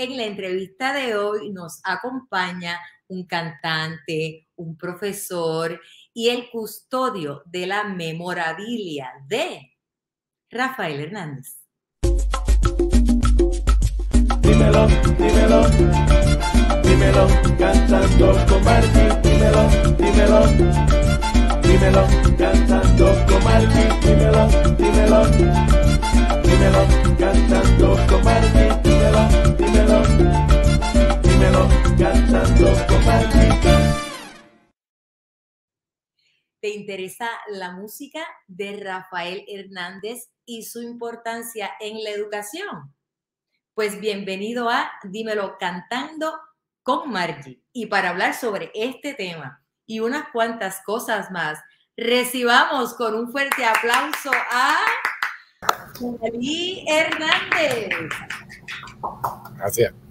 En la entrevista de hoy nos acompaña un cantante, un profesor y el custodio de la memorabilia de Rafael Hernández. Dímelo, dímelo, dímelo, cantando con Margie. Dímelo, dímelo, dímelo, cantando con Margie. Dímelo, dímelo, dímelo, cantando con Margie. Dímelo, dímelo, dímelo, cantando con Margie. ¿Te interesa la música de Rafael Hernández y su importancia en la educación? Pues bienvenido a Dímelo Cantando con Margie. Y para hablar sobre este tema y unas cuantas cosas más, recibamos con un fuerte aplauso a Chalí Hernández. Gracias.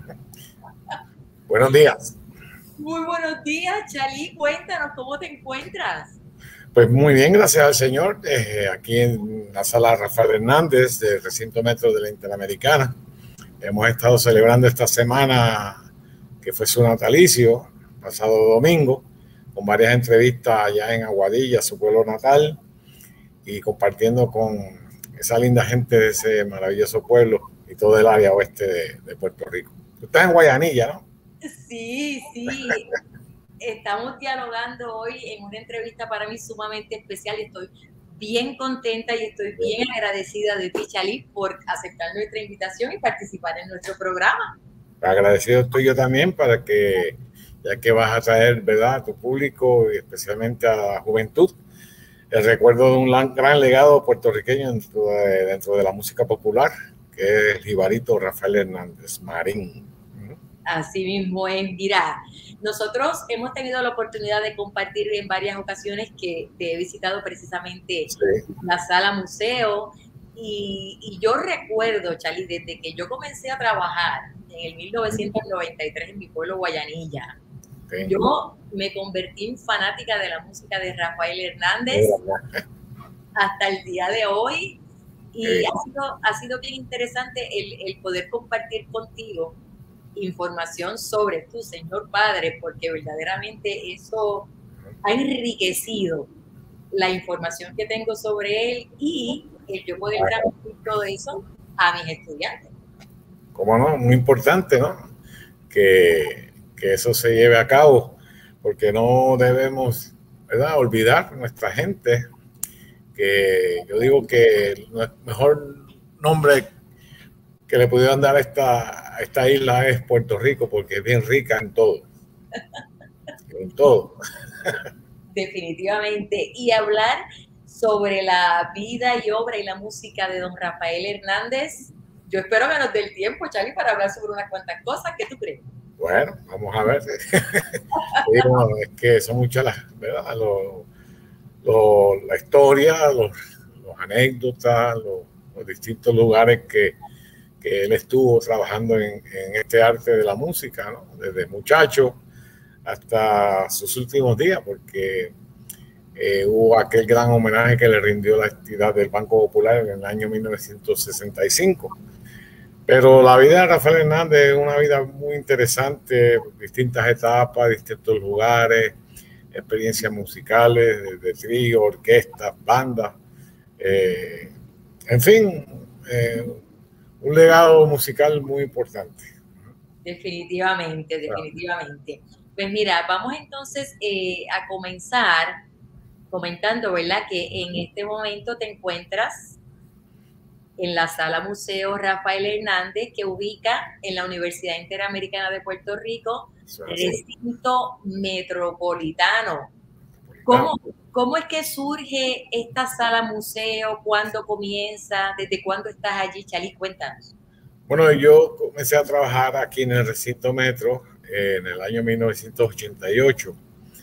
Buenos días. Muy buenos días, Chalí. Cuéntanos cómo te encuentras. Pues muy bien, gracias al Señor. Aquí en la sala Rafael Hernández del recinto metro de la Interamericana. Hemos estado celebrando esta semana que fue su natalicio, pasado domingo, con varias entrevistas allá en Aguadilla, su pueblo natal, y compartiendo con esa linda gente de ese maravilloso pueblo y todo el área oeste de Puerto Rico. Tú estás en Guayanilla, ¿no? Sí, sí. Estamos dialogando hoy en una entrevista para mí sumamente especial y estoy bien contenta y estoy bien agradecida de ti, Chalí, por aceptar nuestra invitación y participar en nuestro programa. Agradecido estoy yo también para que, ya que vas a traer, ¿verdad?, a tu público y especialmente a la juventud, el recuerdo de un gran legado puertorriqueño dentro de la música popular, que es el jibarito Rafael Hernández Marín. Así mismo es. Mira, nosotros hemos tenido la oportunidad de compartir en varias ocasiones que te he visitado precisamente la sala museo y yo recuerdo, Chalí, desde que yo comencé a trabajar en el 1993 en mi pueblo Guayanilla, yo me convertí en fanática de la música de Rafael Hernández hasta el día de hoy y ha sido bien interesante el poder compartir contigo información sobre tu señor padre, porque verdaderamente eso ha enriquecido la información que tengo sobre él y el yo poder transmitir todo eso a mis estudiantes. ¿Cómo no? Muy importante, ¿no? Que eso se lleve a cabo, porque no debemos, ¿verdad?, olvidar nuestra gente, que yo digo que el mejor nombre que le pudieran dar a esta isla es Puerto Rico, porque es bien rica en todo. En todo. Definitivamente. Y hablar sobre la vida y obra y la música de don Rafael Hernández, yo espero que nos dé el tiempo, Charlie, para hablar sobre unas cuantas cosas. ¿Qué tú crees? Bueno, vamos a ver. Bueno, es que son muchas las, ¿verdad?, la historia, los anécdotas, los distintos lugares que él estuvo trabajando en este arte de la música, ¿no?, desde muchacho hasta sus últimos días, porque hubo aquel gran homenaje que le rindió la entidad del Banco Popular en el año 1965. Pero la vida de Rafael Hernández es una vida muy interesante, distintas etapas, distintos lugares, experiencias musicales, de trío, orquestas, bandas, en fin, un legado musical muy importante. Definitivamente, definitivamente. Pues mira, vamos entonces a comenzar comentando, ¿verdad?, que en este momento te encuentras en la Sala Museo Rafael Hernández, que ubica en la Universidad Interamericana de Puerto Rico, recinto metropolitano. ¿Cómo es que surge esta Sala Museo? ¿Cuándo comienza? ¿Desde cuándo estás allí, Chalí? Cuéntanos. Bueno, yo comencé a trabajar aquí en el recinto metro en el año 1988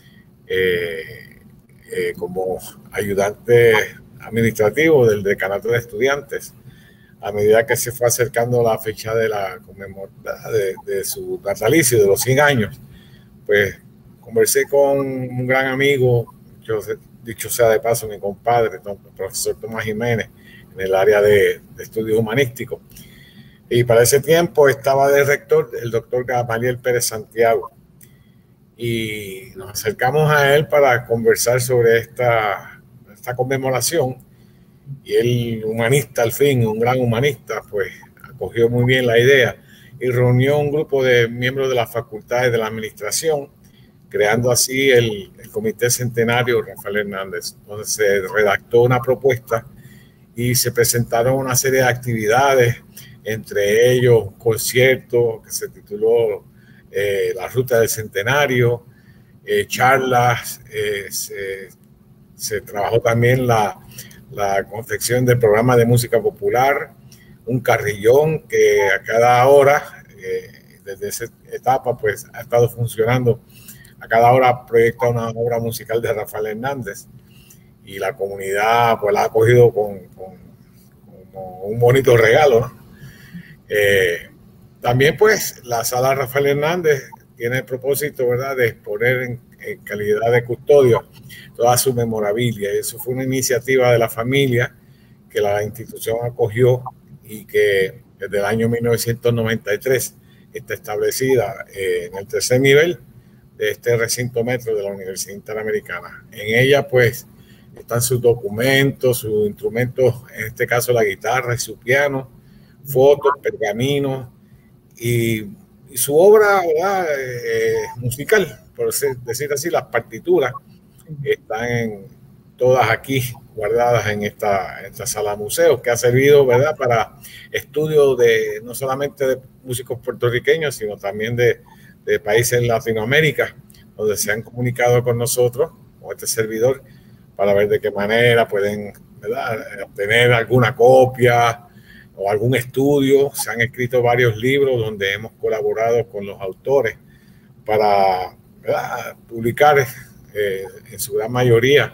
como ayudante administrativo del decanato de estudiantes. A medida que se fue acercando la fecha de la conmemoración de su natalicio, de los 100 años, pues conversé con un gran amigo, dicho sea de paso, mi compadre, el profesor Tomás Jiménez, en el área de estudios humanísticos. Y para ese tiempo estaba de rector el doctor Gamaliel Pérez Santiago. Y nos acercamos a él para conversar sobre esta conmemoración. Y él, humanista al fin, un gran humanista, pues acogió muy bien la idea y reunió un grupo de miembros de las facultades de la administración, creando así el Comité Centenario Rafael Hernández, donde se redactó una propuesta y se presentaron una serie de actividades, entre ellos un concierto que se tituló La Ruta del Centenario, charlas, se trabajó también la confección del programa de música popular, un carrillón que a cada hora, desde esa etapa, pues ha estado funcionando. A cada hora proyecta una obra musical de Rafael Hernández y la comunidad pues la ha acogido como un bonito regalo, ¿no? También pues la sala Rafael Hernández tiene el propósito, ¿verdad?, de exponer en calidad de custodio toda su memorabilia. Eso fue una iniciativa de la familia que la institución acogió y que desde el año 1993 está establecida en el tercer nivel de este recinto metro de la Universidad Interamericana. En ella pues están sus documentos, sus instrumentos, en este caso la guitarra y su piano, fotos, pergaminos y su obra, ¿verdad?, musical, por decir así. Las partituras están todas aquí guardadas en esta sala museo, que ha servido, ¿verdad?, para estudios no solamente de músicos puertorriqueños, sino también de países en Latinoamérica, donde se han comunicado con nosotros, con este servidor, para ver de qué manera pueden, ¿verdad?, obtener alguna copia o algún estudio. Se han escrito varios libros donde hemos colaborado con los autores para, ¿verdad?, publicar en su gran mayoría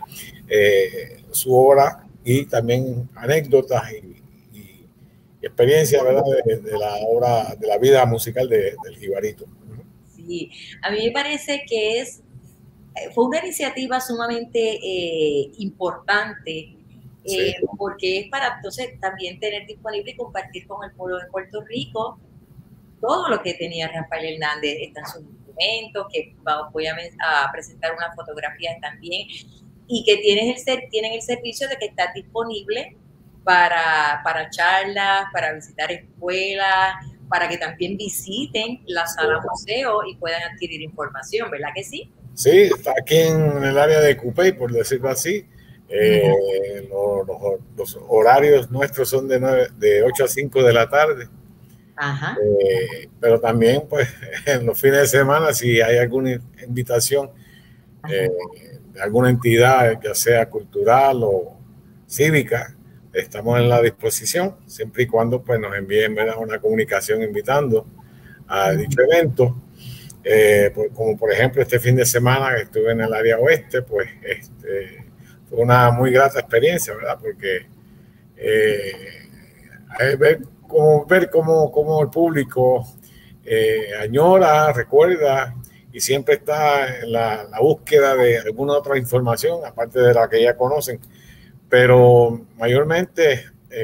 su obra y también anécdotas y experiencias, ¿verdad?, de la obra, de la vida musical del Jibarito. Sí, a mí me parece que fue una iniciativa sumamente importante, sí, porque es para entonces también tener disponible y compartir con el pueblo de Puerto Rico todo lo que tenía Rafael Hernández. Están sus documentos, que voy a presentar unas fotografías también, y que tienen el servicio de que está disponible para charlas, para visitar escuelas, para que también visiten la sala museo y puedan adquirir información, ¿verdad que sí? Sí, está aquí en el área de Cupey, por decirlo así. Los horarios nuestros son de 8 a 5 de la tarde. Ajá. Pero también, pues, en los fines de semana, si hay alguna invitación de alguna entidad, ya sea cultural o cívica, estamos en la disposición, siempre y cuando pues nos envíen, ¿verdad?, una comunicación invitando a dicho evento. Pues, como por ejemplo este fin de semana que estuve en el área oeste, pues fue una muy grata experiencia, ¿verdad?, porque ver cómo el público añora, recuerda y siempre está en la búsqueda de alguna otra información, aparte de la que ya conocen, pero mayormente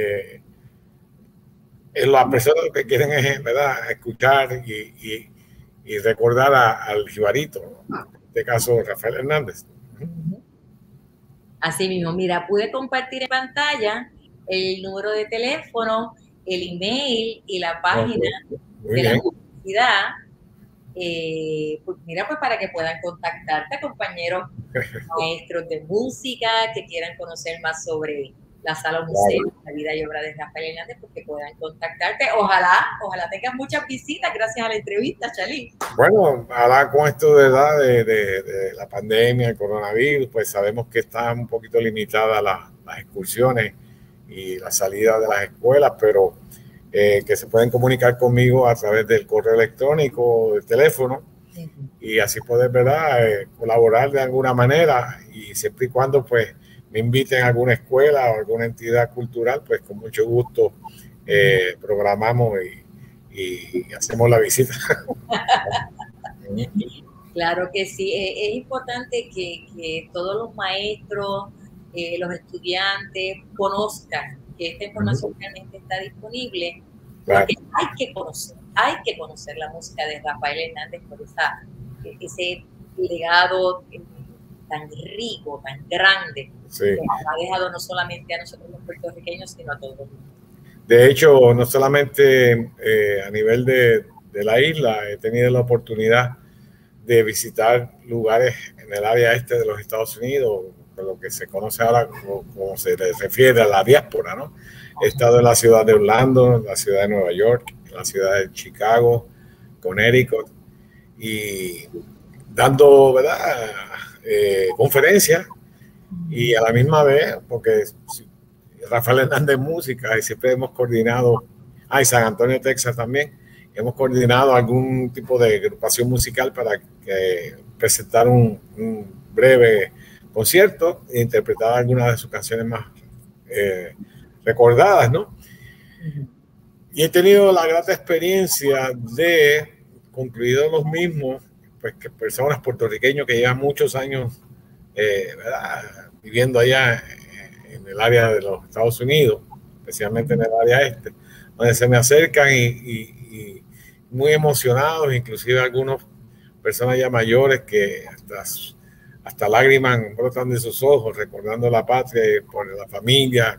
las personas que quieren es, ¿verdad?, escuchar y recordar al Jibarito, ¿no?, en este caso Rafael Hernández. Así mismo, mira, pude compartir en pantalla el número de teléfono, el email y la página de la universidad. Pues mira, pues para que puedan contactarte, compañeros maestros de música que quieran conocer más sobre la sala museo, la vida y obra de Rafael Hernández, porque puedan contactarte. Ojalá tengas muchas visitas gracias a la entrevista, Chalí. Bueno, ahora con esto de la pandemia, el coronavirus, pues sabemos que están un poquito limitadas las excursiones y la salida de las escuelas, pero que se pueden comunicar conmigo a través del correo electrónico, del teléfono, y así poder, ¿verdad?, colaborar de alguna manera, y siempre y cuando pues me inviten a alguna escuela o alguna entidad cultural, pues con mucho gusto programamos y hacemos la visita. Claro que sí, es importante que todos los maestros, los estudiantes conozcan que esta información realmente está disponible Claro. Porque hay que conocer la música de Rafael Hernández por ese legado tan rico, tan grande, Sí. que nos ha dejado no solamente a nosotros los puertorriqueños, sino a todos. De hecho, no solamente a nivel de la isla, he tenido la oportunidad de visitar lugares en el área este de los Estados Unidos, por lo que se conoce ahora como se le refiere a la diáspora, ¿no? He estado en la ciudad de Orlando, en la ciudad de Nueva York, en la ciudad de Chicago, Connecticut, y dando, ¿verdad? Conferencias, y a la misma vez, porque Rafael Hernández Música, y siempre hemos coordinado, y San Antonio, Texas también, hemos coordinado algún tipo de agrupación musical para presentar un breve concierto e interpretar algunas de sus canciones más recordadas, ¿no? Y he tenido la grata experiencia de, concluido los mismos, pues que personas puertorriqueños que llevan muchos años ¿verdad? Viviendo allá en el área de los Estados Unidos, especialmente en el área este, donde se me acercan y muy emocionados, inclusive algunas personas ya mayores que hasta lágrimas brotan de sus ojos recordando la patria y por la familia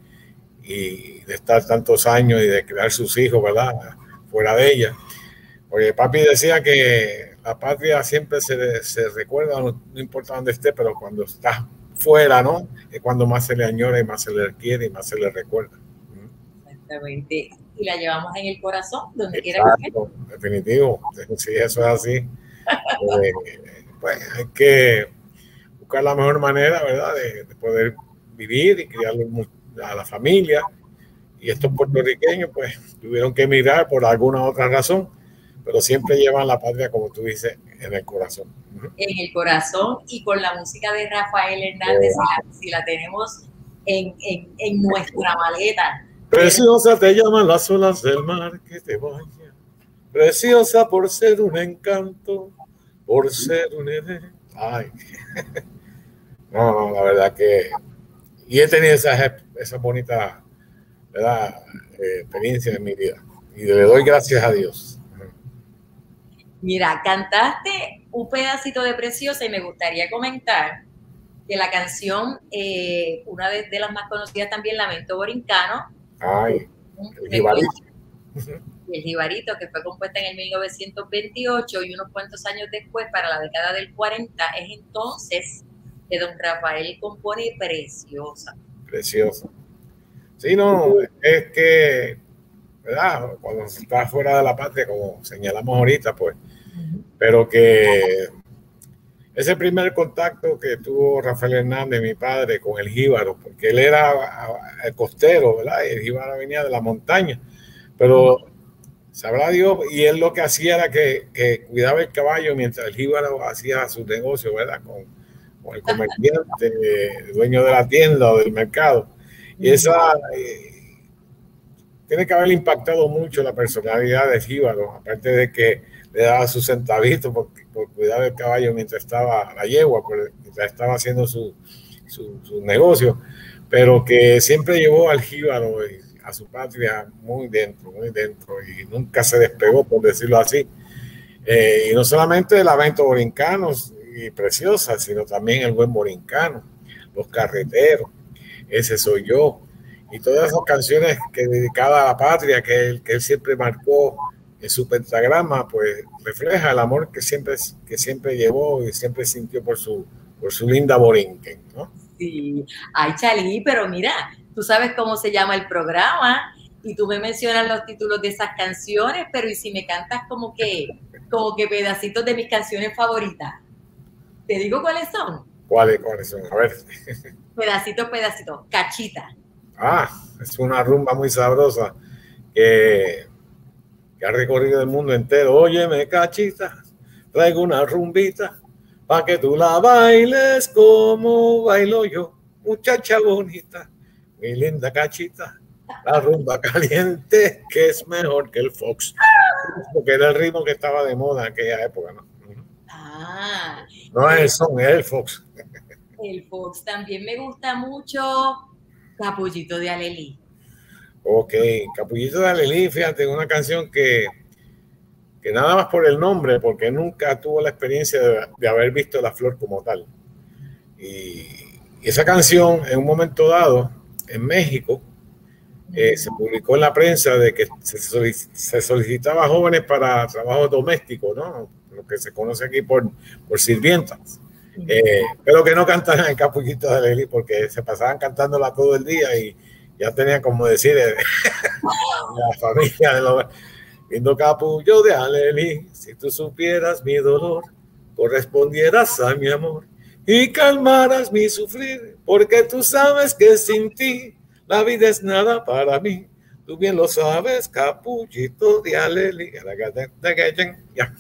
y de estar tantos años y de crear sus hijos, ¿verdad? Fuera de ella. Porque papi decía que la patria siempre se recuerda, no importa dónde esté, pero cuando está fuera, ¿no? Es cuando más se le añora y más se le quiere y más se le recuerda. Exactamente. Y la llevamos en el corazón, donde Exacto, quiera que esté. definitivo. Si eso es así, pues hay que buscar la mejor manera, ¿verdad? De poder vivir y criar a la familia. Y estos puertorriqueños, pues, tuvieron que emigrar por alguna otra razón, pero siempre llevan la patria, como tú dices, en el corazón. En el corazón, y con la música de Rafael Hernández, si la tenemos en nuestra maleta. Preciosa te llaman las olas del mar que te bañan, preciosa por ser un encanto, por ser un edén. Ay, no, la verdad que... Y he tenido esa bonita, ¿verdad? Experiencia en mi vida. Y le doy gracias a Dios. Mira, cantaste un pedacito de Preciosa y me gustaría comentar que la canción, una de las más conocidas también, Lamento Borincano. Ay, el jibarito. El jibarito, que fue compuesta en el 1928 y unos cuantos años después, para la década del 40, es entonces que don Rafael compone Preciosa. Preciosa. Sí, no, es que, ¿verdad? Cuando se está fuera de la patria, como señalamos ahorita, pues, pero que ese primer contacto que tuvo Rafael Hernández, mi padre, con el jíbaro, porque él era el costero, ¿verdad? Y el jíbaro venía de la montaña, pero sabrá Dios, y él lo que hacía era que cuidaba el caballo mientras el jíbaro hacía su negocio, ¿verdad? Con el comerciante, el dueño de la tienda o del mercado. Y esa tiene que haber impactado mucho la personalidad de jíbaro, aparte de que le daba sus centavitos por cuidar el caballo mientras estaba la yegua, mientras estaba haciendo su negocio, pero que siempre llevó al jíbaro a su patria muy dentro, y nunca se despegó, por decirlo así. Y no solamente el Lamento Borincano y Preciosa, sino también el Buen Borincano, Los Carreteros, Ese Soy Yo, y todas esas canciones que dedicaba a la patria, que él siempre marcó en su pentagrama, pues refleja el amor que siempre llevó y siempre sintió por su linda Borinquen, ¿no? Sí, ay, Chalí, pero mira, tú sabes cómo se llama el programa y tú me mencionas los títulos de esas canciones, pero ¿y si me cantas como que pedacitos de mis canciones favoritas? ¿Te digo cuáles son? ¿Cuáles son? A ver. Pedacitos, Cachita. Es una rumba muy sabrosa que ha recorrido el mundo entero. Óyeme, Cachita, traigo una rumbita para que tú la bailes como bailo yo, muchacha bonita, mi linda Cachita, la rumba caliente que es mejor que el fox, porque era el ritmo que estaba de moda en aquella época, ¿no? No es el son, es el fox. El fox también me gusta mucho. Capullito de Alelí. Ok, Capullito de Alelí, fíjate, una canción que nada más por el nombre, porque nunca tuvo la experiencia de haber visto la flor como tal. Y esa canción, en un momento dado, en México, se publicó en la prensa de que se solicitaba jóvenes para trabajo doméstico, ¿no? Lo que se conoce aquí por sirvientas. Pero que no cantaran el Capullito de Alelí porque se pasaban cantándola todo el día y ya tenían, como decir, la familia de los... Lindo capullo de Alelí, si tú supieras mi dolor, correspondieras a mi amor y calmaras mi sufrir, porque tú sabes que sin ti la vida es nada para mí. Tú bien lo sabes, capullito de Alelí. Ya.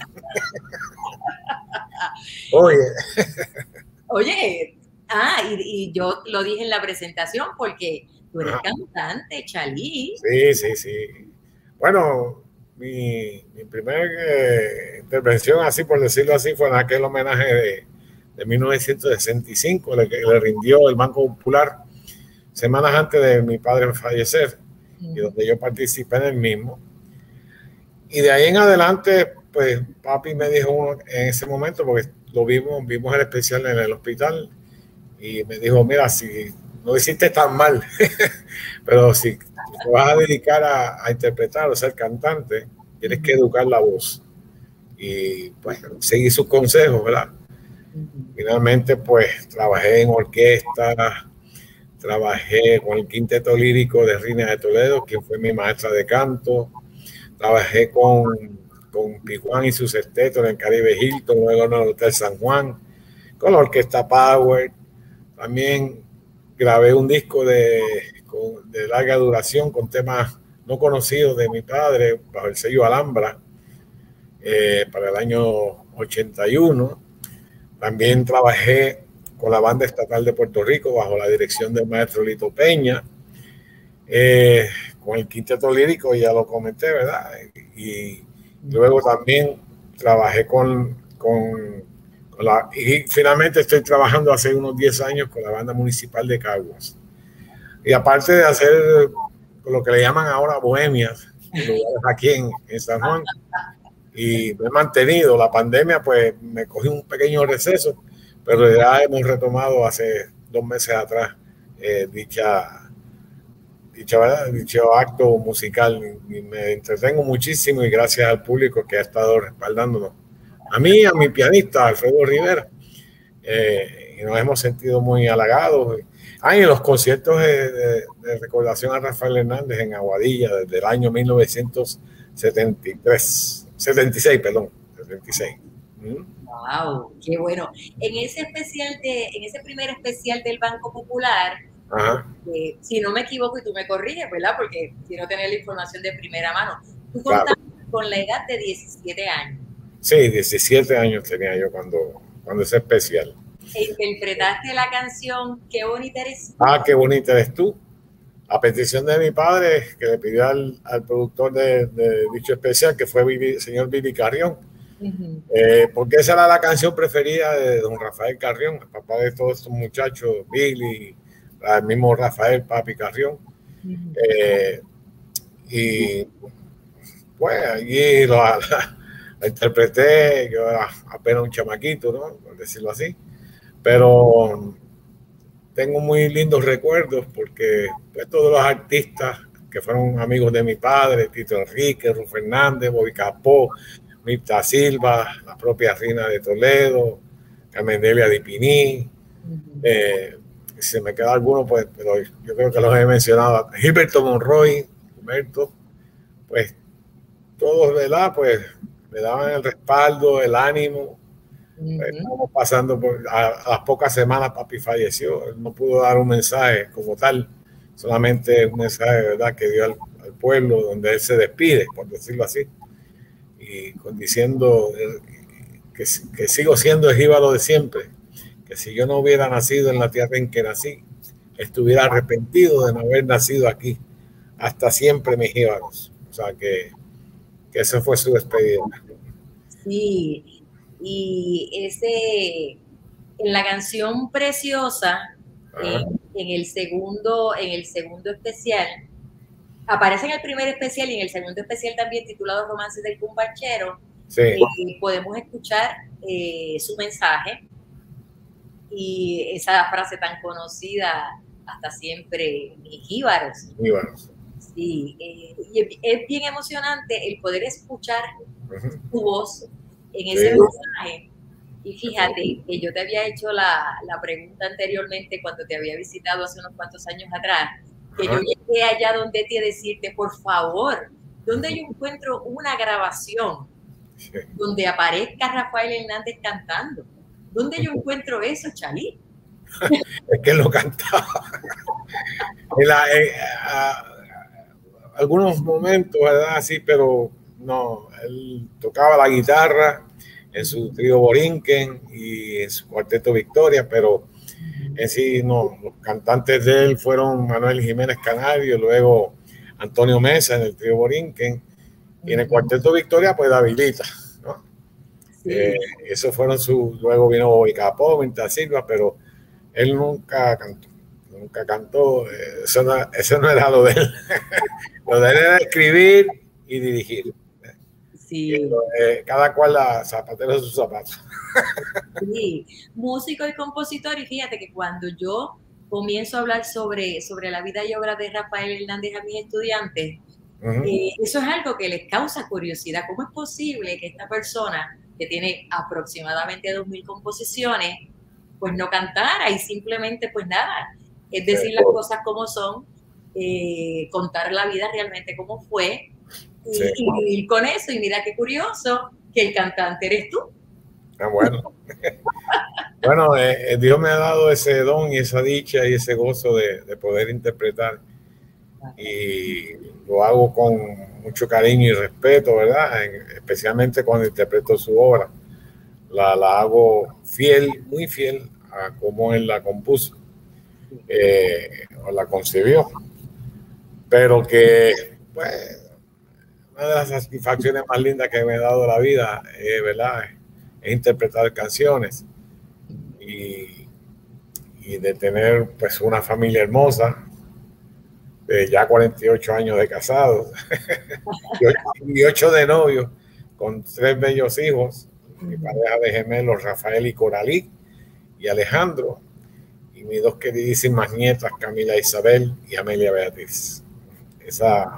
Oye. Oye, y yo lo dije en la presentación porque tú eres cantante, Chalí. Sí, sí, sí. Bueno, mi primera intervención, así por decirlo así, fue en aquel homenaje de 1965, le rindió el Banco Popular semanas antes de mi padre fallecer, y donde yo participé en el mismo. Y de ahí en adelante, pues papi me dijo en ese momento, porque vimos el especial en el hospital, y me dijo, mira, si no hiciste tan mal, pero si te vas a dedicar a interpretar o ser cantante, tienes que educar la voz. Y pues seguí sus consejos, ¿verdad? Finalmente, pues trabajé en orquesta, trabajé con el quinteto lírico de Rina de Toledo, quien fue mi maestra de canto. Trabajé con Pijuán y su sexteto en el Caribe Hilton, luego en el Hotel San Juan, con la orquesta Power. También grabé un disco de larga duración con temas no conocidos de mi padre bajo el sello Alhambra para el año 81. También trabajé con la Banda Estatal de Puerto Rico bajo la dirección del maestro Lito Peña, con el quinteto lírico, ya lo comenté, ¿verdad? Y luego también trabajé y finalmente estoy trabajando hace unos 10 años con la Banda Municipal de Caguas. Y aparte de hacer lo que le llaman ahora bohemias, aquí en San Juan, y me he mantenido. La pandemia, pues me cogí un pequeño receso, pero ya hemos retomado hace 2 meses atrás dicho acto musical, y me entretengo muchísimo, y gracias al público que ha estado respaldándonos. A mí, a mi pianista Alfredo Rivera, y nos hemos sentido muy halagados. Y en los conciertos de recordación a Rafael Hernández en Aguadilla desde el año 76. Wow, qué bueno. En ese primer especial del Banco Popular, si no me equivoco y tú me corriges, ¿verdad? Porque quiero tener la información de primera mano. Tú contabas con la edad de 17 años. Sí, 17 años tenía yo cuando ese especial. E interpretaste la canción Qué bonita eres tú. Qué bonita eres tú. A petición de mi padre, que le pidió al productor de dicho especial, que fue el señor Billy Carrión, porque esa era la canción preferida de don Rafael Carrión, el papá de todos estos muchachos, Billy, el mismo Rafael, papi Carrión. Y pues allí la interpreté, yo era apenas un chamaquito, ¿no? Por decirlo así, pero tengo muy lindos recuerdos porque pues, todos los artistas que fueron amigos de mi padre, Tito Enrique, Rufo Fernández, Bobby Capó, Mirta Silva, la propia Rina de Toledo, Carmen Delia Dipiní, si se me queda alguno, pues, pero yo creo que los he mencionado, Gilberto Monroy, Humberto, pues todos, ¿verdad? Pues me daban el respaldo, el ánimo. Estamos pasando a las pocas semanas papi falleció, él no pudo dar un mensaje como tal, solamente un mensaje de verdad que dio al pueblo donde él se despide, por decirlo así, y diciendo que sigo siendo el jíbaro de siempre, que si yo no hubiera nacido en la tierra en que nací, estuviera arrepentido de no haber nacido aquí, hasta siempre mis jíbaros. O sea que esa fue su despedida. Sí. Y en la canción Preciosa, en el segundo especial, aparece en el primer especial y en el segundo especial también titulado Romances del Cumbanchero. Sí. Podemos escuchar su mensaje y esa frase tan conocida, hasta siempre, mis jíbaros. Sí, y es bien emocionante el poder escuchar tu voz en ese mensaje. Y fíjate que yo te había hecho la pregunta anteriormente cuando te había visitado hace unos cuantos años atrás, que yo llegué allá donde te decirte, por favor, ¿dónde yo encuentro una grabación donde aparezca Rafael Hernández cantando? ¿Dónde yo encuentro eso, Chalí? Es que él lo cantaba. Algunos momentos, ¿verdad? Sí, pero no, él tocaba la guitarra en su trío Borinquen y en su cuarteto Victoria, pero en sí no, los cantantes de él fueron Manuel Jiménez Canario, luego Antonio Mesa en el trío Borinquen, y en el cuarteto Victoria pues Davilita, ¿no? Sí. Esos fueron luego vino Bobby Capó, Minta Silva, pero él nunca cantó, eso no era lo de él. Lo de él era escribir y dirigir. Sí. Cada cual zapatero de sus zapatos. Sí, músico y compositor, y fíjate que cuando yo comienzo a hablar sobre la vida y obra de Rafael Hernández a mis estudiantes, eso es algo que les causa curiosidad. ¿Cómo es posible que esta persona, que tiene aproximadamente 2000 composiciones, pues no cantara y simplemente pues nada, es decir las cosas como son, contar la vida realmente como fue y vivir con eso? Y mira qué curioso que el cantante eres tú. Ah, bueno. Bueno, Dios me ha dado ese don y esa dicha y ese gozo de poder interpretar, y lo hago con mucho cariño y respeto, ¿verdad? Especialmente cuando interpreto su obra. La hago fiel, muy fiel a cómo él la compuso o la concibió, pero que pues una de las satisfacciones más lindas que me ha dado la vida, ¿verdad?, es interpretar canciones y de tener pues una familia hermosa, de ya 48 años de casados y 8 de novios, con 3 bellos hijos, mi pareja de gemelos Rafael y Coralí y Alejandro, y mis 2 queridísimas nietas Camila Isabel y Amelia Beatriz. Esa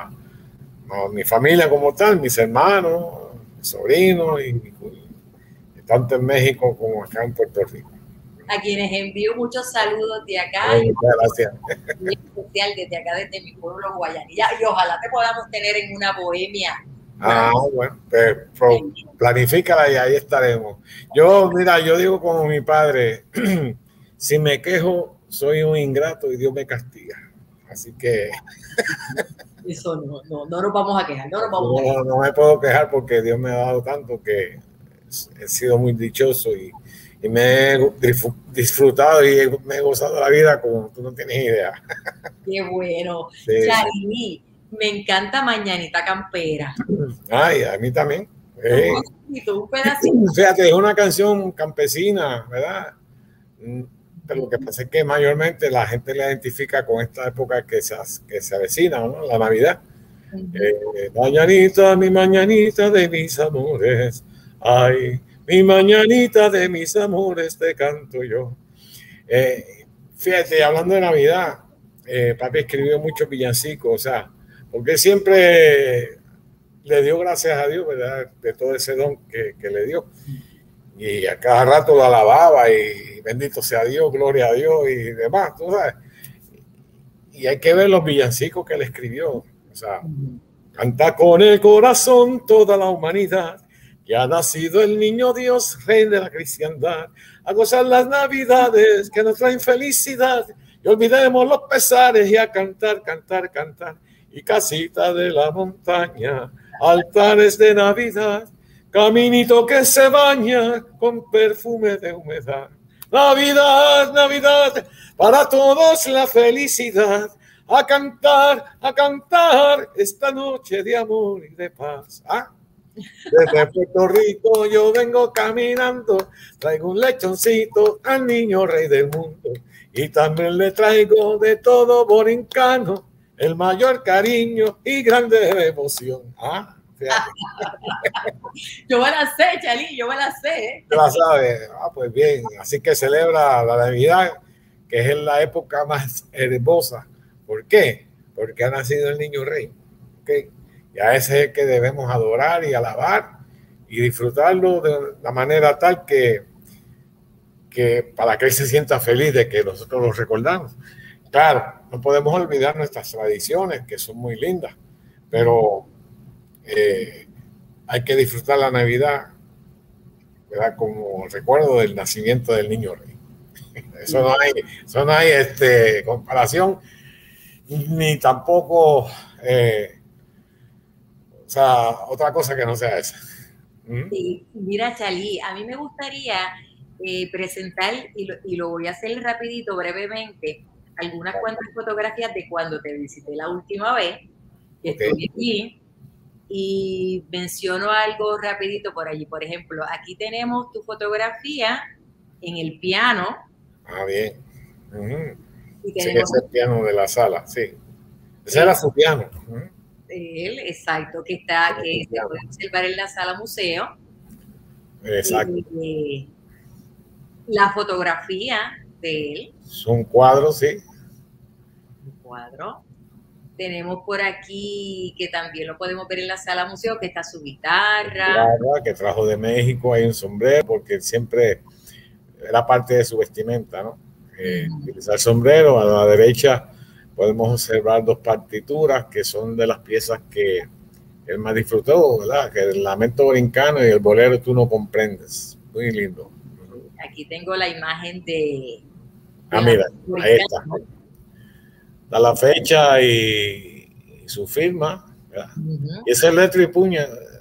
mi familia como tal, mis hermanos, mis sobrinos, y tanto en México como acá en Puerto Rico. A quienes envío muchos saludos de acá. Muchas gracias. En especial desde acá, desde mi pueblo, Guayanilla, y ojalá te podamos tener en una bohemia. Bueno, pues planifícala y ahí estaremos. Yo digo como mi padre, si me quejo, soy un ingrato y Dios me castiga. Así que... Eso no nos vamos a quejar. No me puedo quejar porque Dios me ha dado tanto que he sido muy dichoso y me he disfrutado y me he gozado la vida como tú no tienes idea. Qué bueno. Sí, Charly, me encanta Mañanita Campera. Ay, a mí también. Un pedacito. Fíjate, es una canción campesina, ¿verdad? Pero lo que pasa es que mayormente la gente la identifica con esta época que se avecina, ¿no? La Navidad. Mañanita, mi mañanita de mis amores, ay, mi mañanita de mis amores te canto yo. Fíjate, hablando de Navidad, papi escribió muchos villancicos, o sea, porque siempre le dio gracias a Dios, ¿verdad?, de todo ese don que le dio. Y a cada rato lo alababa y bendito sea Dios, gloria a Dios y demás, tú sabes. Y hay que ver los villancicos que él escribió. O sea, canta con el corazón toda la humanidad, que ha nacido el niño Dios, rey de la cristiandad, a gozar las navidades que nos traen felicidad, y olvidemos los pesares y a cantar, cantar, cantar. Y casita de la montaña, altares de Navidad, caminito que se baña con perfume de humedad. Navidad, Navidad, para todos la felicidad. A cantar esta noche de amor y de paz. Desde Puerto Rico yo vengo caminando, traigo un lechoncito al niño rey del mundo, y también le traigo de todo borincano, el mayor cariño y grande devoción. Ah, fíjate. Yo me la sé, Chalí, yo me la sé. Te la sabes. Ah, pues bien. Así que celebra la Navidad, que es la época más hermosa. ¿Por qué? Porque ha nacido el niño rey. ¿Okay? Y a ese es el que debemos adorar y alabar y disfrutarlo de la manera tal que para que él se sienta feliz de que nosotros lo recordamos. Claro, no podemos olvidar nuestras tradiciones, que son muy lindas, pero hay que disfrutar la Navidad, ¿verdad? Como recuerdo del nacimiento del niño rey. Eso no hay comparación, ni tampoco, o sea, otra cosa que no sea esa. Sí, mira, Chalí, a mí me gustaría presentar, y lo voy a hacer rapidito, brevemente, algunas cuantas fotografías de cuando te visité la última vez, que estoy aquí, y menciono algo rapidito por allí. Por ejemplo, aquí tenemos tu fotografía en el piano. Ah, bien. Y sí, ese es el piano de la sala, sí. Ese era su piano. Él, exacto, que se puede observar en la sala museo. Exacto. La fotografía de él. Son cuadros, sí. Un cuadro. Tenemos por aquí, que también lo podemos ver en la sala museo, que está su guitarra. Que trajo de México, hay un sombrero, porque siempre era parte de su vestimenta, ¿no? Utilizar sombrero. A la derecha podemos observar dos partituras que son de las piezas que él más disfrutó, ¿verdad? Que el Lamento Borincano y el Bolero Tú No Comprendes. Muy lindo. Aquí tengo la imagen de mira, ahí está. Da la fecha y su firma, ¿verdad? Y ese es letra y puño,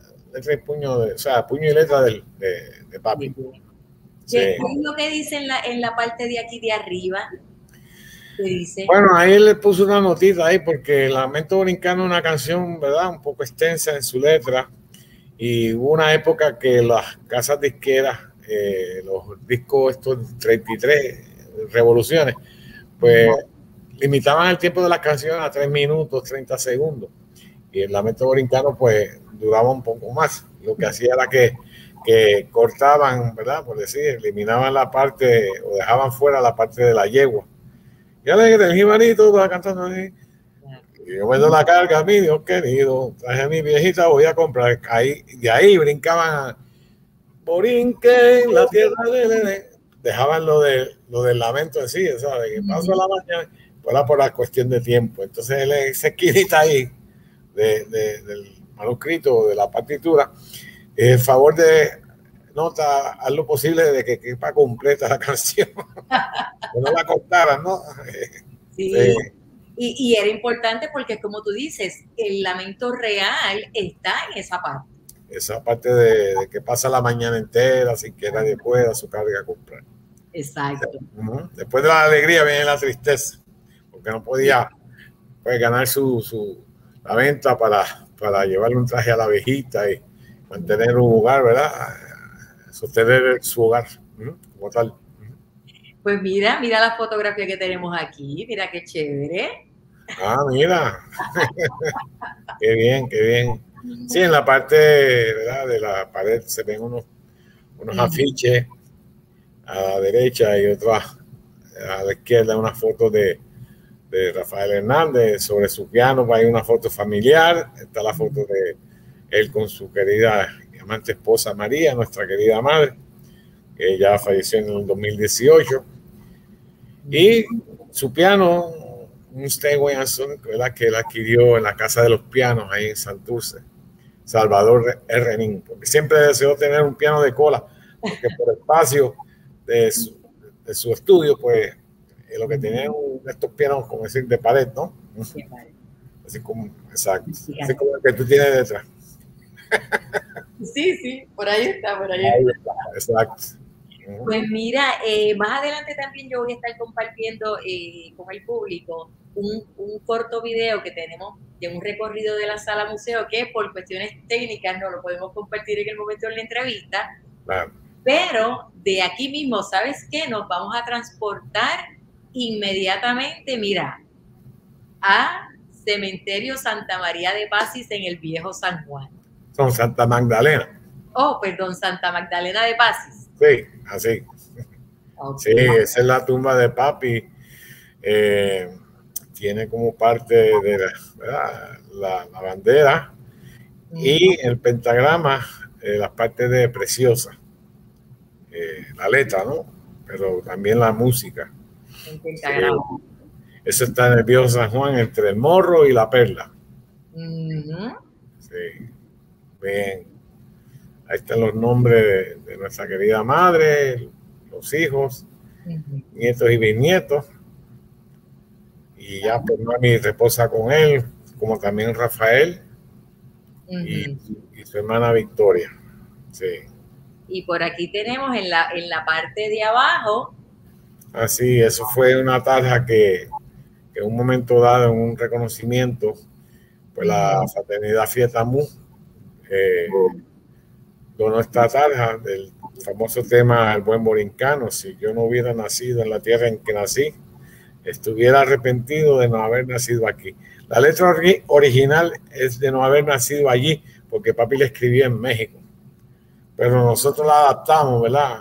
o sea, puño y letra de papi. ¿Qué es lo que dice en la parte de aquí de arriba? ¿Qué dice? Bueno, ahí le puso una notita ahí porque Lamento Borincano es una canción, ¿verdad? Un poco extensa en su letra, y hubo una época que las casas disqueras, los discos estos 33 revoluciones, pues limitaban el tiempo de las canciones a 3 minutos, 30 segundos. Y el Lamento Borincano, pues, duraba un poco más. Lo que hacía era que cortaban, ¿verdad? Por decir, eliminaban la parte o dejaban fuera la parte de la yegua. Y ahora que el jibarito va cantando así. Y yo me doy la carga, mi Dios querido, traje a mi viejita, voy a comprar. Ahí, de ahí brincaban Borinque, la tierra de... Dejaban lo del lamento en sí, ¿sabes? Que paso a la mañana, fuera por la cuestión de tiempo. Entonces él se esquinita ahí del manuscrito, de la partitura, en favor de nota, haz lo posible de que quepa completa la canción, que no la cortaran, ¿no? Sí. Y era importante porque, como tú dices, el lamento real está en esa parte. Esa parte de que pasa la mañana entera sin que nadie pueda su carga comprar. Exacto. Después de la alegría viene la tristeza, porque no podía pues, ganar la venta para llevarle un traje a la viejita y mantener un hogar, ¿verdad? Sostener su hogar como tal. Pues mira la fotografía que tenemos aquí, mira qué chévere. Ah, mira. Qué bien, qué bien. Sí, en la parte, ¿verdad? De la pared se ven unos afiches a la derecha y otras a la izquierda, una foto de Rafael Hernández. Sobre su piano hay una foto familiar, está la foto de él con su querida y amante esposa María, nuestra querida madre, que ya falleció en el 2018. Y su piano, un Steinway & Son, que él adquirió en la Casa de los Pianos ahí en Santurce, Salvador Herrenín, porque siempre deseó tener un piano de cola, porque por espacio de su estudio, pues lo que tenía estos pianos, como decir, de pared, ¿no? Así como, exacto, así como el que tú tienes detrás. Sí, por ahí está, Exacto. Pues mira, más adelante también yo voy a estar compartiendo con el público un corto video que tenemos de un recorrido de la sala museo que por cuestiones técnicas no lo podemos compartir en el momento de la entrevista. Claro. Pero de aquí mismo, ¿sabes qué? Nos vamos a transportar inmediatamente, mira, a Cementerio Santa María de Pacis en el Viejo San Juan. Son Santa Magdalena. Oh, perdón, Santa Magdalena de Pacis. Sí, así. Okay. Sí, esa es la tumba de papi. Tiene como parte de la bandera y el pentagrama, las partes de Preciosa. La letra, ¿no? Pero también la música. El pentagrama. Eso está en el Viejo San Juan, entre el Morro y la Perla. Sí. Bien. Ahí están los nombres de nuestra querida madre, los hijos, nietos y bisnietos. Y ya pues mami reposa con él, como también Rafael y su hermana Victoria. Sí. Y por aquí tenemos en la parte de abajo. Así, eso fue una tarja que en un momento dado, en un reconocimiento, pues la fraternidad Fiesta Mu donó esta tarja del famoso tema El Buen Borincano. Si yo no hubiera nacido en la tierra en que nací, estuviera arrepentido de no haber nacido aquí. La letra original es de no haber nacido allí, porque papi la escribía en México. Pero nosotros la adaptamos, ¿verdad?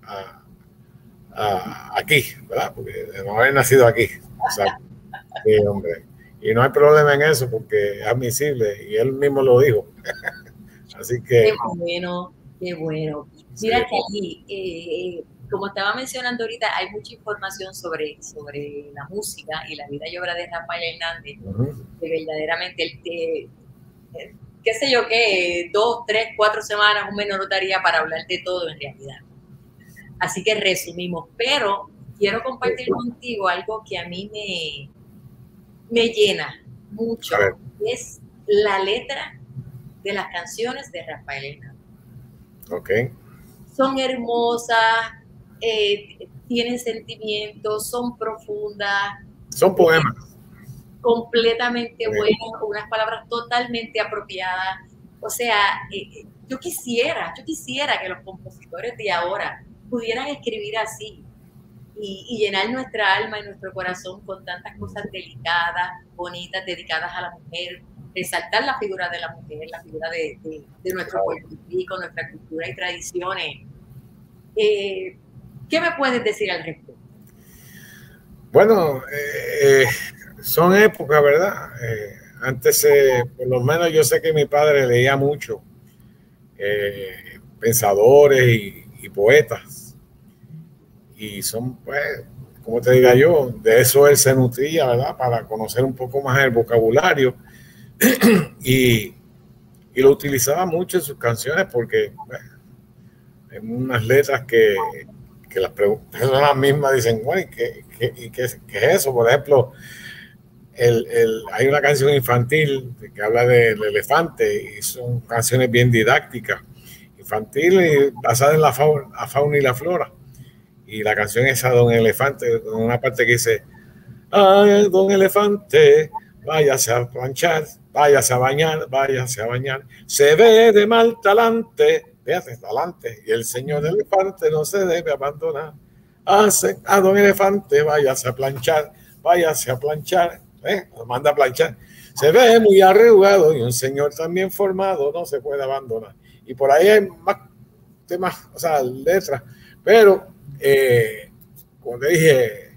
Aquí, ¿verdad? Porque de no haber nacido aquí. O sea, sí, hombre. Y no hay problema en eso, porque es admisible, y él mismo lo dijo. Así que... Qué bueno, qué bueno. Mira que allí, como estaba mencionando ahorita, hay mucha información sobre la música y la vida y obra de Rafael Hernández, que verdaderamente, qué sé yo, que 2, 3, 4 semanas o menos no daría para hablar de todo en realidad. Así que resumimos, pero quiero compartir contigo algo que a mí me llena mucho, es la letra de las canciones de Rafael Hernández. Ok. Son hermosas, tienen sentimientos, son profundas. Son poemas. Completamente buenas, unas palabras totalmente apropiadas. O sea, yo quisiera que los compositores de ahora pudieran escribir así y llenar nuestra alma y nuestro corazón con tantas cosas delicadas, bonitas, dedicadas a la mujer, resaltar la figura de la mujer, la figura de nuestro Puerto Rico, nuestra cultura y tradiciones. ¿Qué me puedes decir al respecto? Bueno, son épocas, ¿verdad? Antes, por lo menos yo sé que mi padre leía mucho pensadores y poetas. Y son, pues, como te diga yo, de eso él se nutría, ¿verdad? Para conocer un poco más el vocabulario. y lo utilizaba mucho en sus canciones porque en unas letras que las personas mismas dicen, bueno, ¿qué es eso? Por ejemplo, hay una canción infantil que habla del elefante y son canciones bien didácticas, infantiles, basadas en la fauna y la flora. Y la canción es a Don Elefante, con una parte que dice, ay, Don Elefante, váyase a planchar, váyase a bañar, se ve de mal talante, fíjate, talante, y el señor elefante no se debe abandonar. Hace a Don Elefante, váyase a planchar, lo manda a planchar. Se ve muy arrugado y un señor también formado no se puede abandonar. Y por ahí hay más temas, o sea, letras, pero como te dije,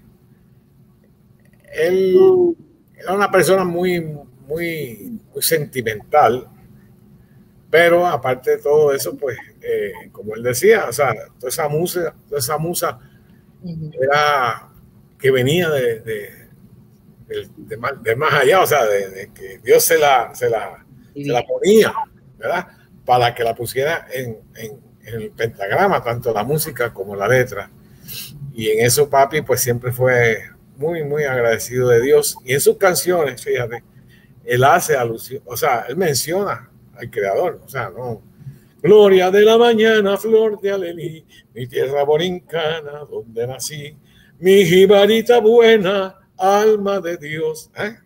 él era una persona muy sentimental, pero aparte de todo eso, pues, como él decía, o sea, toda esa musa era que venía de más allá, o sea, de que Dios se la ponía, ¿verdad? Para que la pusiera en el pentagrama, tanto la música como la letra. Y en eso papi pues siempre fue muy agradecido de Dios. Y en sus canciones, fíjate, él hace alusión, o sea, él menciona al Creador, o sea, no, gloria de la mañana, flor de Alelí, mi tierra borincana, donde nací, mi jibarita buena, alma de Dios.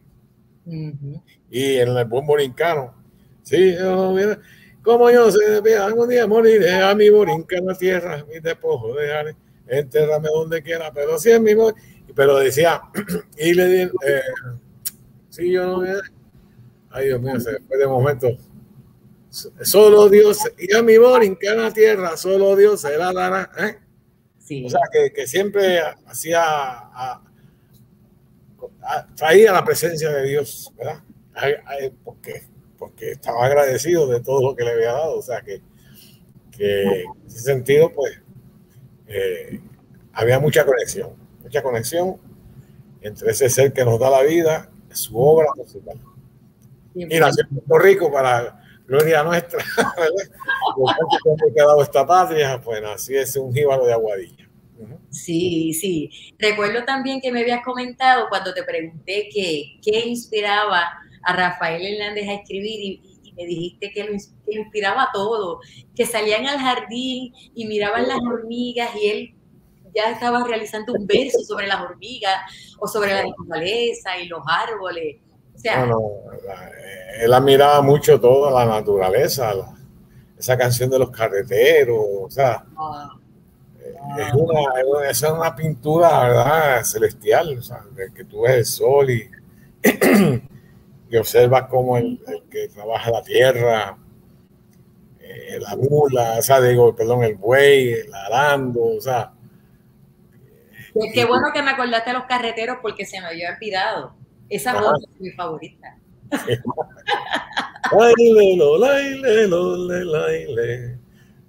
Y en el buen borincano, sí, mira, como yo sé, algún día moriré a mi borincana tierra, mi despojo dejaré, enterrame donde quiera, pero sí en mi pero decía, y le Sí, yo no veo. Ay, Dios mío, se fue de momento. Solo Dios, y a mi borinca en la tierra, solo Dios se la dará. Sí. O sea, que siempre traía la presencia de Dios, ¿verdad? Porque estaba agradecido de todo lo que le había dado. O sea, que en ese sentido, pues, había mucha conexión entre ese ser que nos da la vida, su obra musical. Y nació en Puerto Rico para gloria nuestra, ¿verdad? Porque que ha dado esta patria, pues así es un jíbaro de Aguadilla. Sí, sí. Recuerdo también que me habías comentado cuando te pregunté qué inspiraba a Rafael Hernández a escribir y me dijiste que inspiraba todo, que salían al jardín y miraban las hormigas y él ya estaba realizando un verso sobre las hormigas o sobre la naturaleza y los árboles. O sea, él admiraba mucho toda la naturaleza, esa canción de los carreteros, o sea, es una pintura, ¿verdad?, celestial, o sea, de que tú ves el sol y observas cómo el que trabaja la tierra, la mula, o sea, el buey, el arando, o sea. Qué bueno que me acordaste de los carreteros porque se me había olvidado. Esa voz es mi favorita. Laile, laile, laile,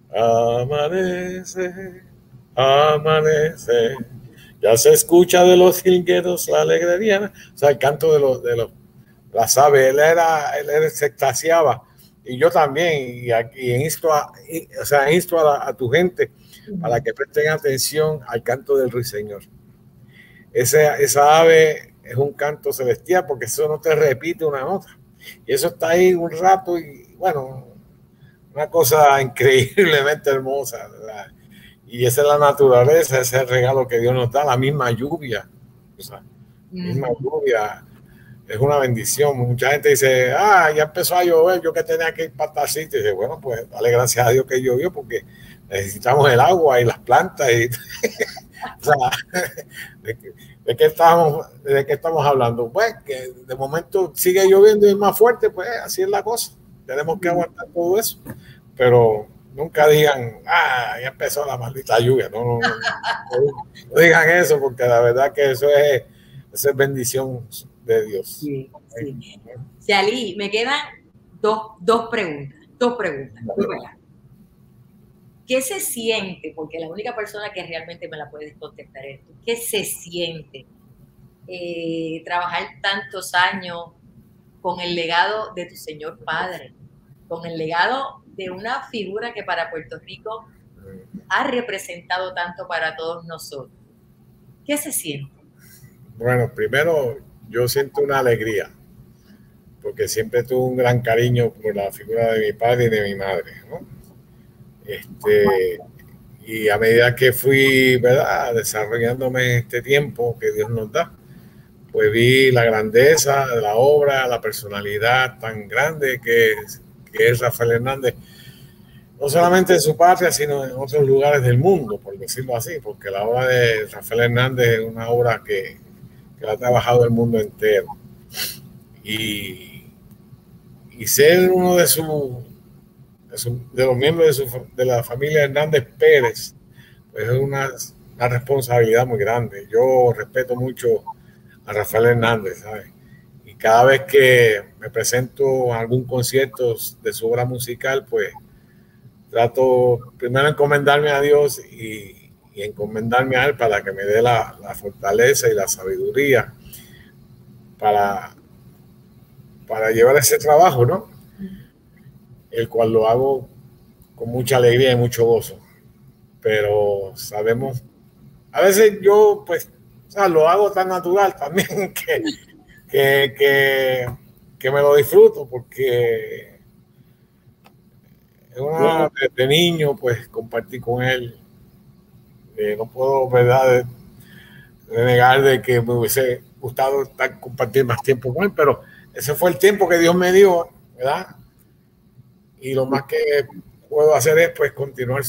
amanece, amanece. Ya se escucha de los jilgueros la alegría. O sea, el canto de las aves. Él se extasiaba. Y yo también. Y aquí insto a tu gente para que presten atención al canto del ruiseñor. Esa ave es un canto celestial porque eso no te repite una nota. Y eso está ahí un rato y bueno, una cosa increíblemente hermosa, ¿verdad? Y esa es la naturaleza, ese es el regalo que Dios nos da, la misma lluvia. O sea, misma lluvia es una bendición. Mucha gente dice, ya empezó a llover, yo que tenía que ir para tal sitio. Y dice, bueno, pues dale gracias a Dios que llovió porque necesitamos el agua y las plantas. O sea, ¿de qué estamos hablando? Pues que de momento sigue lloviendo y es más fuerte, pues así es la cosa. Tenemos que aguantar todo eso. Pero nunca digan, ya empezó la maldita lluvia. No digan eso, porque la verdad que eso es bendición de Dios. Sí, sí. Cialí, me quedan dos preguntas. ¿Qué se siente? Porque la única persona que realmente me la puedes contestar es tú. ¿Qué se siente trabajar tantos años con el legado de tu señor padre? Con el legado de una figura que para Puerto Rico ha representado tanto para todos nosotros. ¿Qué se siente? Bueno, primero yo siento una alegría, porque siempre tuve un gran cariño por la figura de mi padre y de mi madre, ¿no? Y a medida que fui, ¿verdad?, desarrollándome en este tiempo que Dios nos da, pues vi la grandeza de la obra, la personalidad tan grande que es Rafael Hernández, no solamente en su patria, sino en otros lugares del mundo, por decirlo así, porque la obra de Rafael Hernández es una obra que la ha trabajado el mundo entero. Y ser uno de los miembros de la familia Hernández Pérez, pues es una responsabilidad muy grande. Yo respeto mucho a Rafael Hernández, ¿sabes? Y cada vez que me presento a algún concierto de su obra musical, pues trato primero encomendarme a Dios y encomendarme a Él para que me dé la fortaleza y la sabiduría para llevar ese trabajo, ¿no? El cual lo hago con mucha alegría y mucho gozo. Pero sabemos, a veces yo, pues, o sea, lo hago tan natural también que me lo disfruto, porque de niño, pues, compartí con él. No puedo, ¿verdad?, de negar de que me hubiese gustado compartir más tiempo con él, pero ese fue el tiempo que Dios me dio, ¿verdad? Y lo más que puedo hacer es, pues, continuar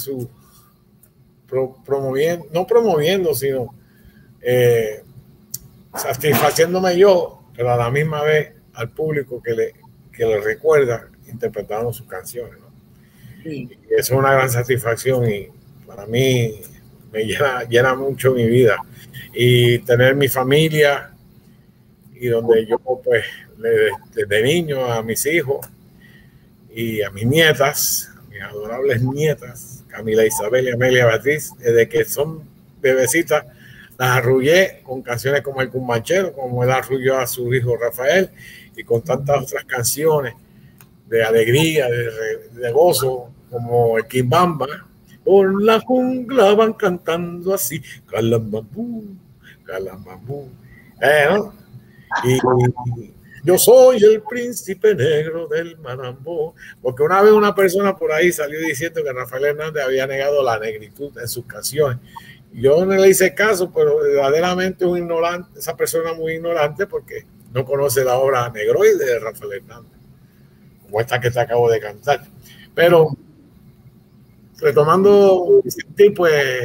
promoviendo, no promoviendo, sino satisfaciéndome yo pero a la misma vez al público que le recuerda interpretando sus canciones, ¿no? Sí. Y eso es una gran satisfacción y para mí me llena mucho mi vida. Y tener mi familia y donde yo pues desde niño a mis hijos y a mis nietas, mis adorables nietas, Camila Isabel y Amelia Beatriz, desde que son bebecitas, las arrullé con canciones como El Cumbanchero, como él arrulló a su hijo Rafael, y con tantas otras canciones de alegría, de gozo, como el Quimbamba. Por la jungla van cantando así, Calambambú, Calambambú. ¿No? Y yo soy el príncipe negro del Marambo, porque una vez una persona por ahí salió diciendo que Rafael Hernández había negado la negritud en sus canciones. Yo no le hice caso, pero verdaderamente un ignorante, esa persona muy ignorante, porque no conoce la obra negroide de Rafael Hernández, como esta que te acabo de cantar. Pero retomando, sentí pues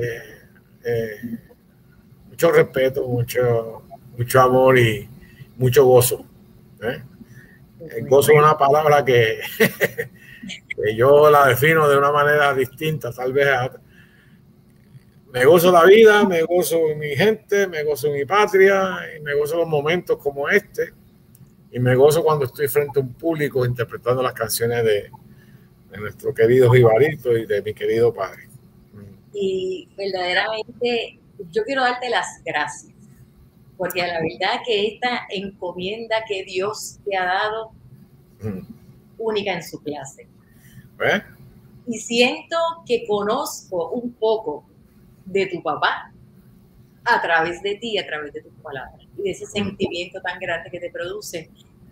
mucho respeto, mucho amor y mucho gozo. El gozo es una palabra que yo la defino de una manera distinta, tal vez. Me gozo la vida, me gozo mi gente, me gozo mi patria, y me gozo los momentos como este, y me gozo cuando estoy frente a un público interpretando las canciones de nuestro querido Jibarito y de mi querido padre. Y verdaderamente yo quiero darte las gracias, porque la verdad que esta encomienda que Dios te ha dado, única en su clase. Y siento que conozco un poco de tu papá a través de ti, a través de tus palabras, y de ese sentimiento tan grande que te produce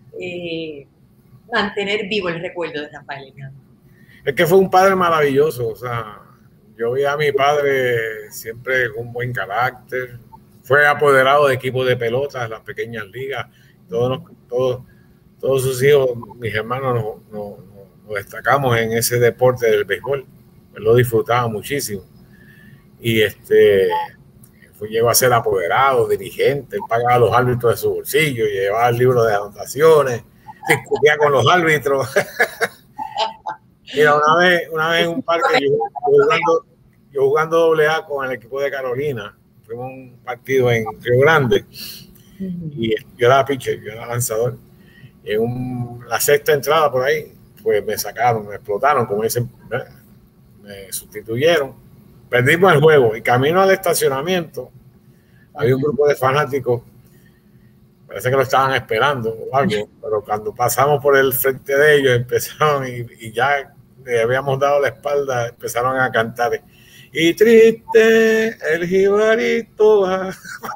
mantener vivo el recuerdo de Rafael Hernández. Es que fue un padre maravilloso, o sea, yo vi a mi padre siempre con un buen carácter, fue apoderado de equipos de pelota en las pequeñas ligas, todos sus hijos, mis hermanos, nos destacamos en ese deporte del béisbol, él lo disfrutaba muchísimo, y llegó a ser apoderado, dirigente, él pagaba a los árbitros de su bolsillo, llevaba el libro de anotaciones, discutía con los árbitros. Mira, una vez en un parque, yo jugando AA con el equipo de Carolina, fuimos a un partido en Río Grande, y yo era pitcher, yo era lanzador, y en la sexta entrada por ahí, pues me sacaron, me explotaron, como dicen, me sustituyeron, perdimos el juego, y camino al estacionamiento, había un grupo de fanáticos, parece que lo estaban esperando o algo, pero cuando pasamos por el frente de ellos, empezaron y ya le habíamos dado la espalda, empezaron a cantar. Y triste el Jibarito va.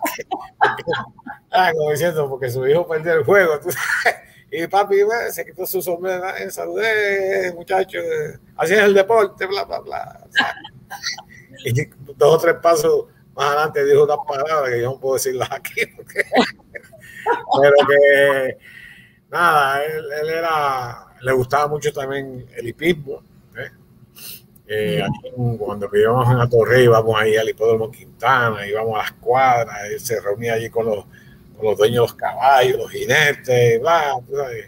Como diciendo, porque su hijo perdió el juego. Y papi se quitó su sombrero, saludé, muchachos, así es el deporte, bla, bla, bla. Y 2 o 3 pasos más adelante dijo unas palabras que yo no puedo decirlas aquí, porque... pero que nada, él le gustaba mucho también el hipismo. Aquí, cuando vivíamos en Atorrey, íbamos ahí al hipódromo Quintana, íbamos a las cuadras, él se reunía allí con los dueños de los caballos, los jinetes, bla, ¿sabes?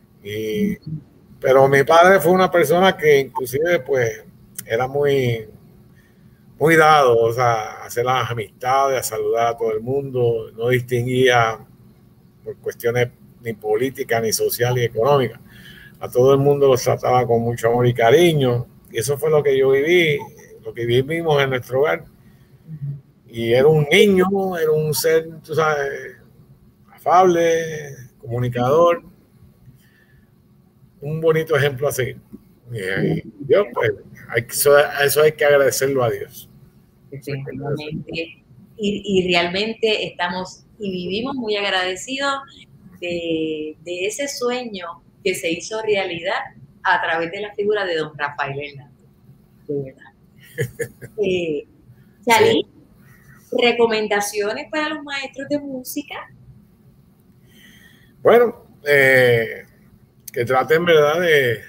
Pero mi padre fue una persona que inclusive pues era muy dado, o sea, a hacer las amistades, a saludar a todo el mundo, no distinguía por cuestiones ni políticas, ni sociales, ni económicas. A todo el mundo los trataba con mucho amor y cariño, y eso fue lo que yo viví, lo que vivimos en nuestro hogar. Y era un niño, era un ser, tú sabes, afable, comunicador, un bonito ejemplo a seguir. Y Dios, pues, eso hay que agradecerlo a Dios. Definitivamente. Y realmente estamos y vivimos muy agradecidos de ese sueño que se hizo realidad a través de la figura de don Rafael Hernández. De verdad. Chalí, ¿recomendaciones para los maestros de música? Bueno, que traten, ¿verdad?,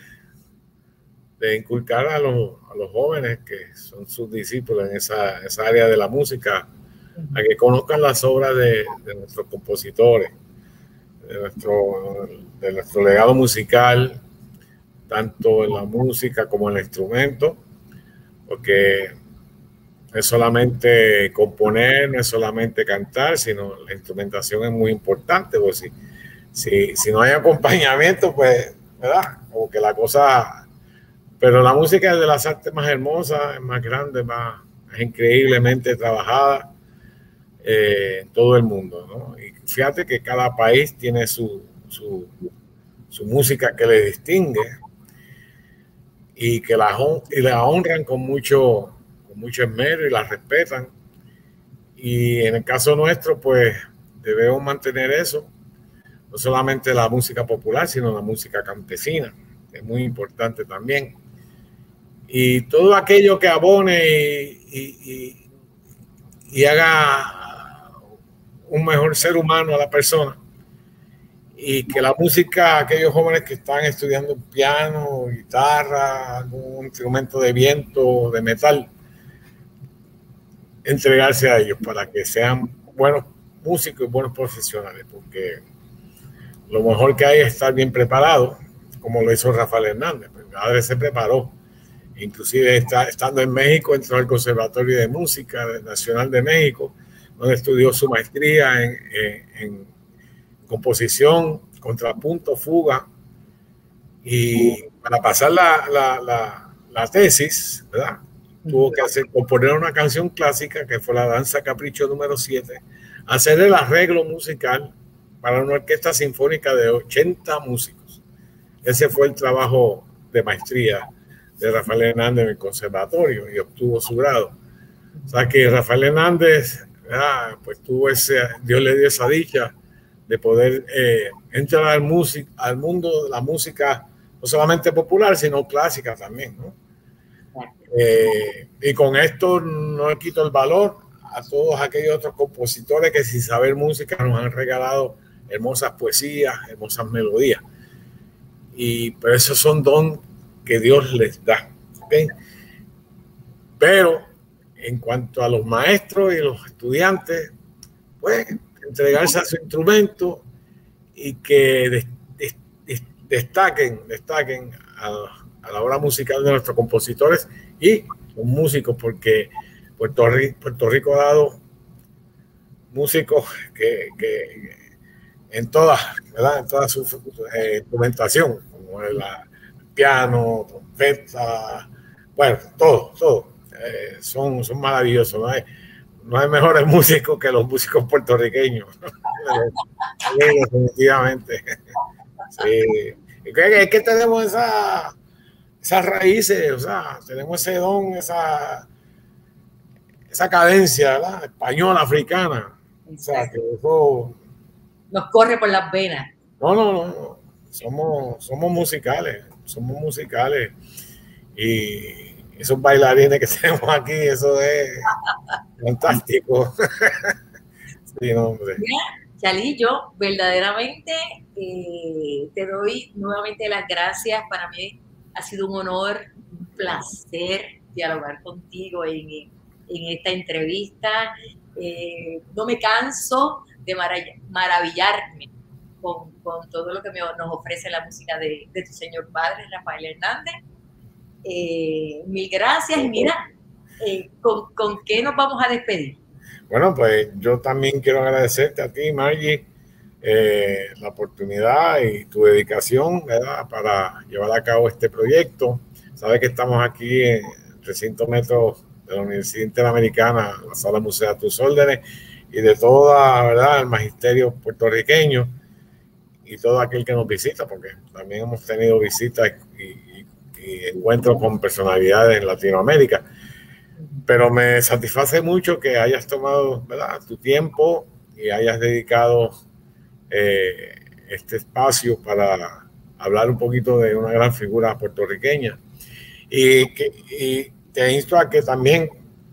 de inculcar a los jóvenes que son sus discípulos en esa área de la música, a que conozcan las obras de nuestros compositores, de nuestro legado musical, tanto en la música como en el instrumento, porque no es solamente componer, no es solamente cantar, sino la instrumentación es muy importante, porque si no hay acompañamiento, pues, ¿verdad? Como que la cosa... Pero la música es de las artes más hermosas, es más grande, es increíblemente trabajada en todo el mundo, ¿no? Y fíjate que cada país tiene su música que le distingue y que la honran con mucho esmero y la respetan. Y en el caso nuestro, pues debemos mantener eso, no solamente la música popular, sino la música campesina, que es muy importante también. Y todo aquello que abone y haga un mejor ser humano a la persona, y que la música, aquellos jóvenes que están estudiando piano, guitarra, algún instrumento de viento, de metal, entregarse a ellos para que sean buenos músicos y buenos profesionales, porque lo mejor que hay es estar bien preparado, como lo hizo Rafael Hernández. Mi padre se preparó, inclusive estando en México, entró al Conservatorio de Música Nacional de México, donde estudió su maestría en composición, contrapunto, fuga, y para pasar la tesis, ¿verdad? Tuvo que componer una canción clásica que fue la Danza Capricho número 7, hacer el arreglo musical para una orquesta sinfónica de 80 músicos. Ese fue el trabajo de maestría de Rafael Hernández en el conservatorio y obtuvo su grado. O sea que Rafael Hernández, pues Dios le dio esa dicha de poder entrar al mundo de la música, no solamente popular, sino clásica también, ¿no? Y con esto no le quito el valor a todos aquellos otros compositores que sin saber música nos han regalado hermosas poesías, hermosas melodías. Pero esos son dones que Dios les da, ¿okay? Pero en cuanto a los maestros y los estudiantes, pues entregarse a su instrumento y que destaquen a la obra musical de nuestros compositores y los músicos, porque Puerto Rico ha dado músicos que en toda su instrumentación, como el piano, trompeta, bueno, todo. Son maravillosos. No hay mejores músicos que los músicos puertorriqueños. Definitivamente. Sí. Es que tenemos esas raíces, o sea, tenemos ese don, esa cadencia, ¿verdad? Española, africana. O sea, que eso nos corre por las venas. No. Somos musicales. Y esos bailarines que tenemos aquí, eso es fantástico. Sí, no, hombre. Mira, Chalí, yo verdaderamente te doy nuevamente las gracias. Para mí ha sido un honor, un placer dialogar contigo en esta entrevista. No me canso de maravillarme con todo lo que nos ofrece la música de tu señor padre, Rafael Hernández. Mil gracias. Y mira, ¿con qué nos vamos a despedir? Bueno, pues yo también quiero agradecerte a ti, Margie, la oportunidad y tu dedicación, ¿verdad?, para llevar a cabo este proyecto. Sabes que estamos aquí en 300 metros de la Universidad Interamericana, la Sala Museo a tus órdenes, y de toda, ¿verdad?, el magisterio puertorriqueño y todo aquel que nos visita, porque también hemos tenido visitas y encuentros con personalidades en Latinoamérica. Pero me satisface mucho que hayas tomado, ¿verdad?, tu tiempo y hayas dedicado este espacio para hablar un poquito de una gran figura puertorriqueña. Y te insto a que también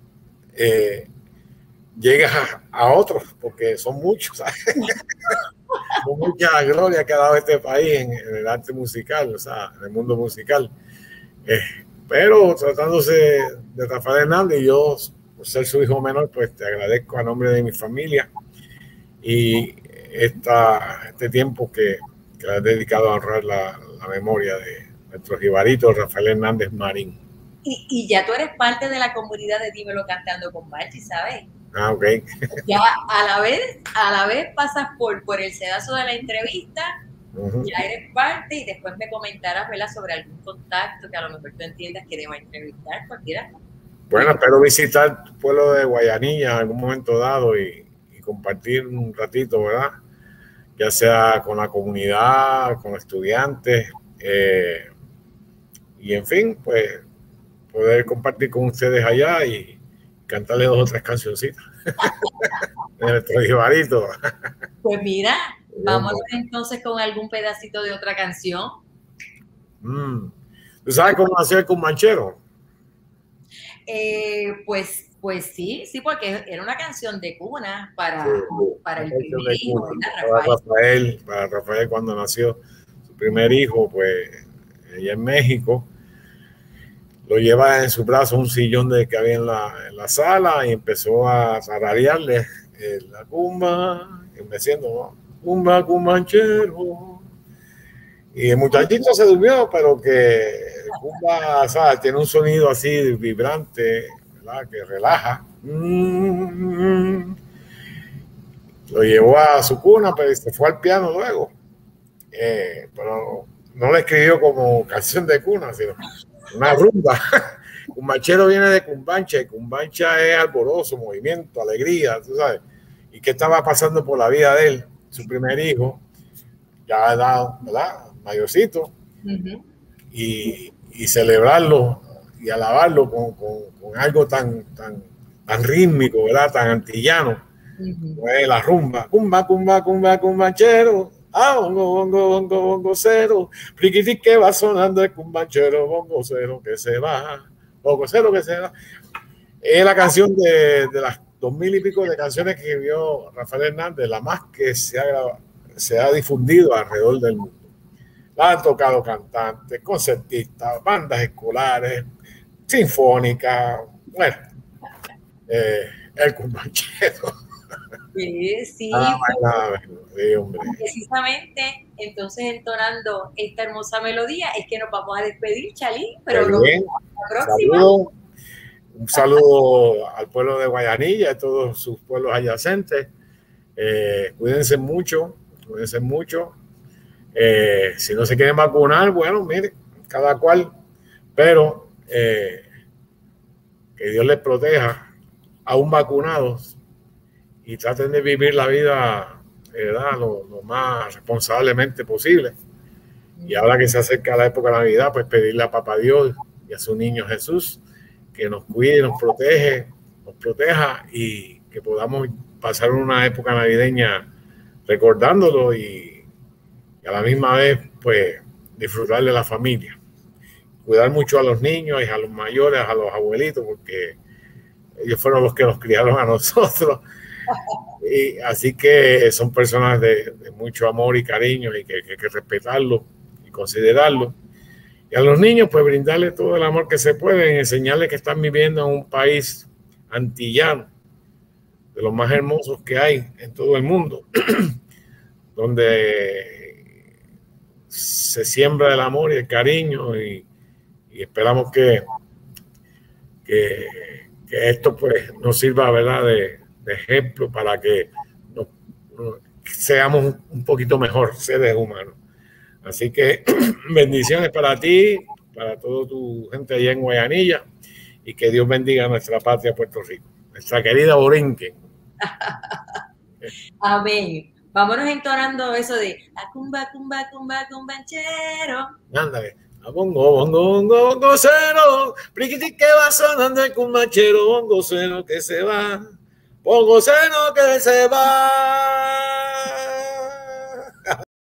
llegues a otros, porque son muchos, ¿sabes? Con mucha gloria que ha dado este país en el arte musical, o sea, en el mundo musical. Pero tratándose de Rafael Hernández, yo, por ser su hijo menor, pues te agradezco a nombre de mi familia y este tiempo que has dedicado a honrar la memoria de nuestro jibarito Rafael Hernández Marín. Y ya tú eres parte de la comunidad de Dímelo Cantando con Marchi, ¿sabes? Ah, ok. Ya a la vez pasas por el sedazo de la entrevista, ya eres parte y después me comentarás, ¿verdad?, sobre algún contacto que a lo mejor tú entiendas que deba entrevistar cualquiera. Bueno, espero visitar tu pueblo de Guayanilla en algún momento dado y compartir un ratito, ¿verdad? Ya sea con la comunidad, con estudiantes, y en fin, pues poder compartir con ustedes allá y cantarles 2 o 3 cancioncitas de nuestro jibarito. Pues mira, vamos entonces con algún pedacito de otra canción. ¿Tú sabes cómo nació el cumbanchero? Pues sí, porque era una canción de cuna para el primer hijo, para Rafael cuando nació su primer hijo, pues ella en México. Lo lleva en su brazo un sillón que había en la sala y empezó a tararearle la cumba, diciendo, cumba, cumbanchero. Y el muchachito se durmió, pero que cumba, ¿sabes?, tiene un sonido así vibrante, ¿verdad?, que relaja. Lo llevó a su cuna, pero se fue al piano luego. Pero no le escribió como canción de cuna, sino una rumba. Cumbanchero viene de cumbancha, y cumbancha es alborozo, movimiento, alegría, tú sabes. ¿Y qué estaba pasando por la vida de él? Su primer hijo, ya edad, ¿verdad?, mayorcito, y celebrarlo y alabarlo con algo tan rítmico, ¿verdad?, tan antillano, pues la rumba, cumba, cumba, cumba, cumbanchero. Ah, bongo, bongo, bongo, bongo cero. Pliquiti que va sonando el cumbanchero, bongo cero que se va. Bongo cero que se va. Es la canción de las 2000 y pico de canciones que escribió Rafael Hernández, la más que se ha difundido alrededor del mundo. La han tocado cantantes, concertistas, bandas escolares, sinfónicas. Bueno, el cumbanchero. Sí, sí, hombre. Precisamente, entonces entonando esta hermosa melodía es que nos vamos a despedir, Chalí, pero bien. La próxima. Un saludo al pueblo de Guayanilla, a todos sus pueblos adyacentes. Cuídense mucho, cuídense mucho. Si no se quieren vacunar, bueno, mire, cada cual, pero que Dios les proteja, aún vacunados, y traten de vivir la vida, ¿verdad?, lo más responsablemente posible. Y ahora que se acerca la época de Navidad, pues pedirle a Papá Dios y a su niño Jesús que nos cuide, nos proteja y que podamos pasar una época navideña recordándolo y a la misma vez, pues, disfrutar de la familia. Cuidar mucho a los niños y a los mayores, a los abuelitos, porque ellos fueron los que nos criaron a nosotros. Y así que son personas de mucho amor y cariño y que hay que respetarlo y considerarlo. Y a los niños, pues brindarles todo el amor que se puede, enseñarles que están viviendo en un país antillano, de los más hermosos que hay en todo el mundo, donde se siembra el amor y el cariño y esperamos que esto pues nos sirva, ¿verdad?, de ejemplo para que seamos un poquito mejor seres humanos. Así que bendiciones para ti, para toda tu gente allá en Guayanilla y que Dios bendiga a nuestra patria Puerto Rico, nuestra querida Borinquen. Amén. Vámonos entonando eso de a cumba, cumba, cumba, cumbanchero. Ándale. A bongo, bongo, bongo, bongo cero. Pliquiti que va sonando el cumbanchero, bongo cero que se va. Bongo cero que se va.